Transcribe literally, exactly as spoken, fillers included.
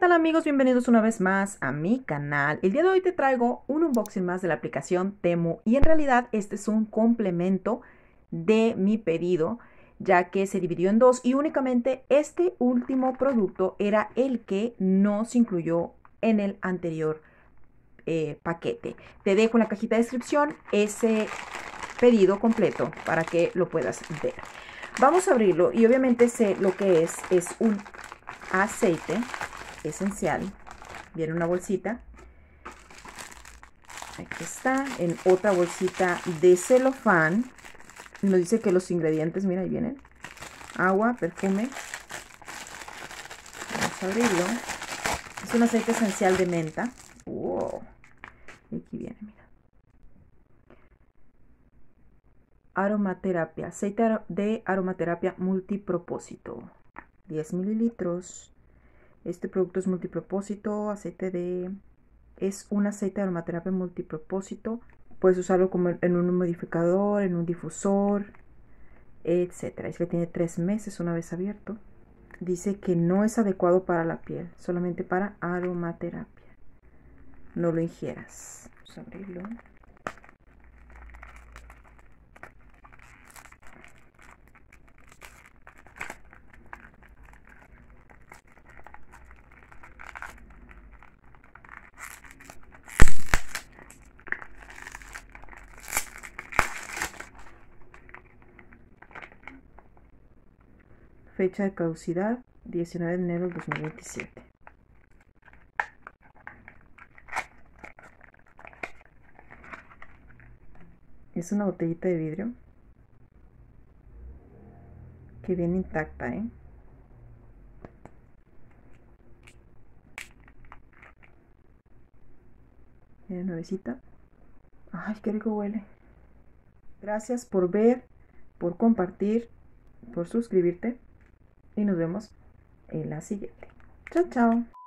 tal amigos? Bienvenidos una vez más a mi canal. El día de hoy te traigo un unboxing más de la aplicación Temu y en realidad este es un complemento de mi pedido, ya que se dividió en dos y únicamente este último producto era el que no se incluyó en el anterior eh, paquete. Te dejo en la cajita de descripción ese pedido completo para que lo puedas ver. Vamos a abrirlo y obviamente sé lo que es, es un aceite esencial. Viene una bolsita, aquí está, en otra bolsita de celofán. Nos dice que los ingredientes, mira, ahí vienen: agua, perfume. Vamos a abrirlo. Es un aceite esencial de menta. Wow. Y aquí viene, mira: aromaterapia, aceite de aromaterapia multipropósito, diez mililitros. Este producto es multipropósito, aceite de... es un aceite de aromaterapia multipropósito. Puedes usarlo como en un modificador, en un difusor, etcétera. Es que tiene tres meses una vez abierto. Dice que no es adecuado para la piel, solamente para aromaterapia. No lo ingieras. Vamos a abrirlo. Fecha de caducidad diecinueve de enero del dos mil veintisiete. Es una botellita de vidrio que viene intacta, ¿eh? Mira, nuevecita. Ay, qué rico huele. Gracias por ver, por compartir, por suscribirte y nos vemos en la siguiente. Chao, chao.